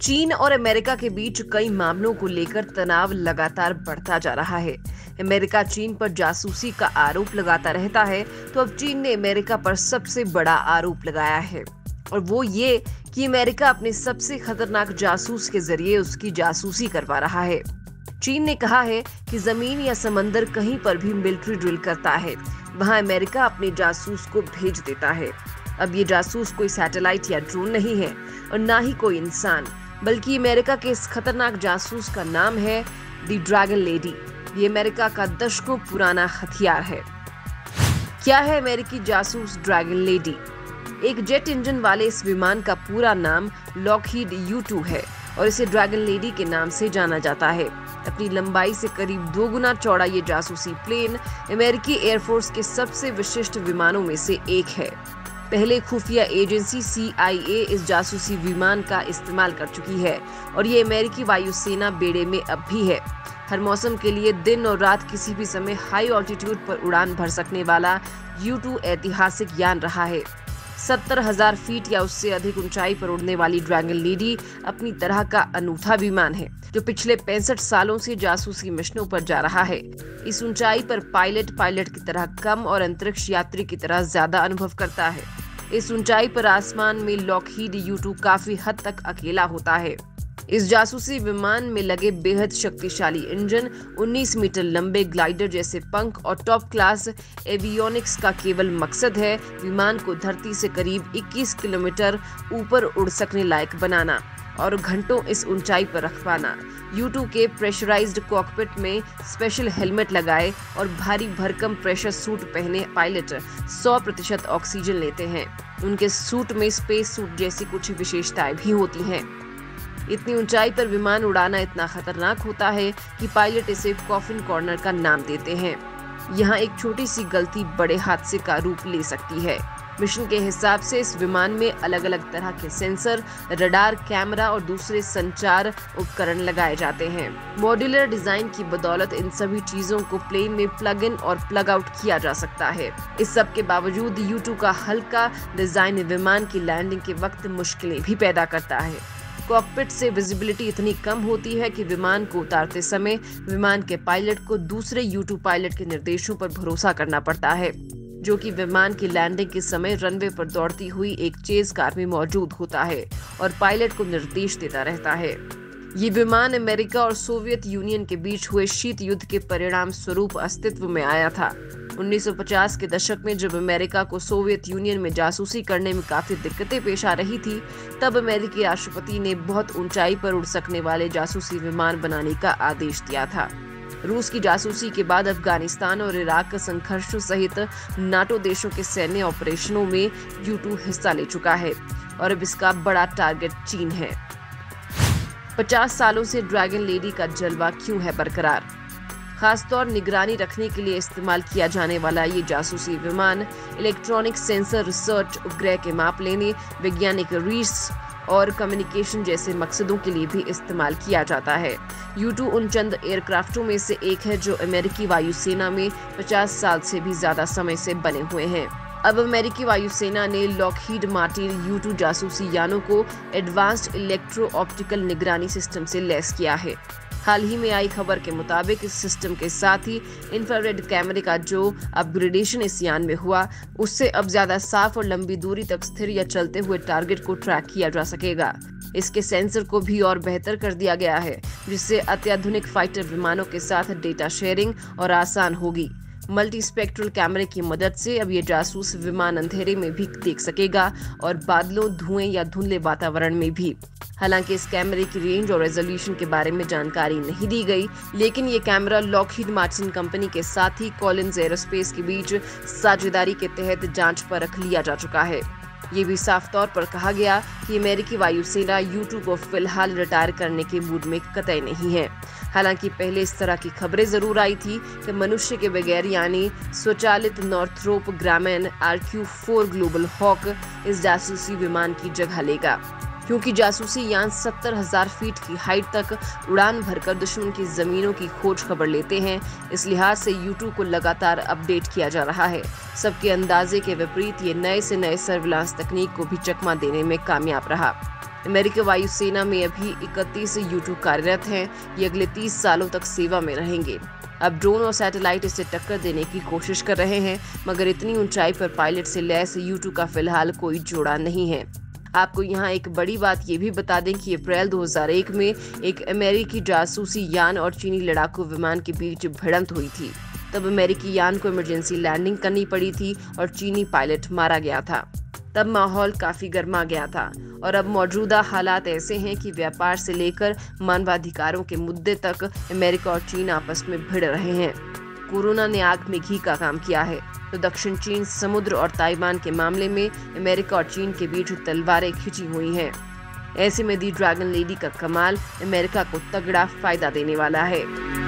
चीन और अमेरिका के बीच कई मामलों को लेकर तनाव लगातार बढ़ता जा रहा है। अमेरिका चीन पर जासूसी का आरोप लगाता रहता है, तो अब चीन ने अमेरिका पर सबसे बड़ा आरोप लगाया है, और वो ये कि अमेरिका अपने सबसे खतरनाक जासूस के जरिए उसकी जासूसी करवा रहा है। चीन ने कहा है कि जमीन या समंदर कहीं पर भी मिलिट्री ड्रिल करता है, वहां अमेरिका अपने जासूस को भेज देता है। अब ये जासूस कोई सैटेलाइट या ड्रोन नहीं है और ना ही कोई इंसान, बल्कि अमेरिका के इस खतरनाक जासूस का नाम है द ड्रैगन लेडी। ये अमेरिका का दशकों पुराना हथियार है। क्या है अमेरिकी जासूस ड्रैगन लेडी? एक जेट इंजन वाले इस विमान का पूरा नाम लॉकहीड U-2 है और इसे ड्रैगन लेडी के नाम से जाना जाता है। अपनी लंबाई से करीब 2 गुना चौड़ा ये जासूसी प्लेन अमेरिकी एयरफोर्स के सबसे विशिष्ट विमानों में से एक है। पहले खुफिया एजेंसी CIA इस जासूसी विमान का इस्तेमाल कर चुकी है और ये अमेरिकी वायुसेना बेड़े में अब भी है। हर मौसम के लिए दिन और रात किसी भी समय हाई ऑल्टीट्यूड पर उड़ान भर सकने वाला U-2 ऐतिहासिक यान रहा है। 70,000 फीट या उससे अधिक ऊंचाई पर उड़ने वाली ड्रैगन लेडी अपनी तरह का अनूठा विमान है, जो पिछले 65 सालों से जासूसी मिशनों पर जा रहा है। इस ऊंचाई पर पायलट की तरह कम और अंतरिक्ष यात्री की तरह ज्यादा अनुभव करता है। इस ऊंचाई पर आसमान में लॉकहीड U-2 काफी हद तक अकेला होता है। इस जासूसी विमान में लगे बेहद शक्तिशाली इंजन, 19 मीटर लंबे ग्लाइडर जैसे पंख और टॉप क्लास एवियोनिक्स का केवल मकसद है विमान को धरती से करीब 21 किलोमीटर ऊपर उड़ सकने लायक बनाना और घंटों इस ऊंचाई पर रख पाना। U-2 के प्रेशराइज्ड कॉकपिट में स्पेशल हेलमेट लगाए और भारी भरकम प्रेशर सूट पहने पायलट 100% ऑक्सीजन लेते हैं। उनके सूट में स्पेस सूट जैसी कुछ विशेषताएं भी होती हैं। इतनी ऊंचाई पर विमान उड़ाना इतना खतरनाक होता है कि पायलट इसे कॉफिन कॉर्नर का नाम देते हैं। यहाँ एक छोटी सी गलती बड़े हादसे का रूप ले सकती है। मिशन के हिसाब से इस विमान में अलग अलग तरह के सेंसर, रडार, कैमरा और दूसरे संचार उपकरण लगाए जाते हैं। मॉड्यूलर डिजाइन की बदौलत इन सभी चीजों को प्लेन में प्लग इन और प्लग आउट किया जा सकता है। इस सब के बावजूद U-2 का हल्का डिजाइन विमान की लैंडिंग के वक्त मुश्किलें भी पैदा करता है। कॉकपिट से विजिबिलिटी इतनी कम होती है कि विमान को उतारते समय विमान के पायलट को दूसरे U-2 पायलट के निर्देशों पर भरोसा करना पड़ता है, जो कि विमान की लैंडिंग के समय रनवे पर दौड़ती हुई एक चेज कार में मौजूद होता है और पायलट को निर्देश देता रहता है। ये विमान अमेरिका और सोवियत यूनियन के बीच हुए शीत युद्ध के परिणाम स्वरूप अस्तित्व में आया था। 1950 के दशक में जब अमेरिका को सोवियत यूनियन में जासूसी करने में काफी दिक्कतें पेश आ रही थी, तब अमेरिकी राष्ट्रपति ने बहुत ऊंचाई पर उड़ सकने वाले जासूसी विमान बनाने का आदेश दिया था। रूस की जासूसी के बाद अफगानिस्तान और इराक संघर्षों सहित नाटो देशों के सैन्य ऑपरेशनों में U-2 हिस्सा ले चुका है और अब इसका बड़ा टारगेट चीन है। 50 सालों से ड्रैगन लेडी का जलवा क्यों है बरकरार? खासतौर निगरानी रखने के लिए इस्तेमाल किया जाने वाला ये जासूसी विमान इलेक्ट्रॉनिक सेंसर रिसर्च, उपग्रह के माप लेने, वैज्ञानिक रिसर्च और कम्युनिकेशन जैसे मकसदों के लिए भी इस्तेमाल किया जाता है। U-2 उन चंद एयरक्राफ्टों में से एक है जो अमेरिकी वायुसेना में 50 साल से भी ज्यादा समय से बने हुए हैं। अब अमेरिकी वायुसेना ने लॉकहीड मार्टिन U-2 जासूसी यानों को एडवांस्ड इलेक्ट्रो ऑप्टिकल निगरानी सिस्टम से लैस किया है। हाल ही में आई खबर के मुताबिक इस सिस्टम के साथ ही इंफ्रारेड कैमरे का जो अपग्रेडेशन इस यान में हुआ, उससे अब ज्यादा साफ और लंबी दूरी तक स्थिर या चलते हुए टारगेट को ट्रैक किया जा सकेगा। इसके सेंसर को भी और बेहतर कर दिया गया है, जिससे अत्याधुनिक फाइटर विमानों के साथ डेटा शेयरिंग और आसान होगी। मल्टी स्पेक्ट्रल कैमरे की मदद से अब ये जासूस विमान अंधेरे में भी देख सकेगा और बादलों, धुएं या धुंधले वातावरण में भी। हालांकि इस कैमरे की रेंज और रेजोल्यूशन के बारे में जानकारी नहीं दी गई, लेकिन ये कैमरा लॉकहीड मार्टिन कंपनी के साथ ही कॉलिंस एरोस्पेस के बीच साझेदारी के तहत जांच पर रख लिया जा चुका है। ये भी साफ तौर पर कहा गया कि अमेरिकी वायुसेना U-2 को फिलहाल रिटायर करने के मूड में कतई नहीं है। हालांकि पहले इस तरह की खबरें जरूर आई थी कि मनुष्य के बगैर यानी स्वचालित नॉर्थरोप ग्रामैन RQ-4 ग्लोबल हॉक इस जासूसी विमान की जगह लेगा, क्योंकि जासूसी यान 70,000 फीट की हाइट तक उड़ान भरकर दुश्मन की जमीनों की खोज खबर लेते हैं। इस लिहाज से U-2 को लगातार अपडेट किया जा रहा है। सबके अंदाजे के विपरीत ये नए से नए सर्विलांस तकनीक को भी चकमा देने में कामयाब रहा। अमेरिकी वायुसेना में अभी 31 U-2 कार्यरत हैं। ये अगले 30 सालों तक सेवा में रहेंगे। अब ड्रोन और सैटेलाइट इसे टक्कर देने की कोशिश कर रहे हैं, मगर इतनी ऊंचाई पर पायलट से लैस U-2 का फिलहाल कोई जोड़ा नहीं है। आपको यहाँ एक बड़ी बात ये भी बता दें कि अप्रैल 2001 में एक अमेरिकी जासूसी यान और चीनी लड़ाकू विमान के बीच भिड़ंत हुई थी। तब अमेरिकी यान को इमरजेंसी लैंडिंग करनी पड़ी थी और चीनी पायलट मारा गया था। तब माहौल काफी गर्मा गया था और अब मौजूदा हालात ऐसे हैं कि व्यापार से लेकर मानवाधिकारों के मुद्दे तक अमेरिका और चीन आपस में भिड़ रहे हैं। कोरोना ने आग में घी का काम किया है, तो दक्षिण चीन समुद्र और ताइवान के मामले में अमेरिका और चीन के बीच तलवारें खिंची हुई हैं। ऐसे में दी ड्रैगन लेडी का कमाल अमेरिका को तगड़ा फायदा देने वाला है।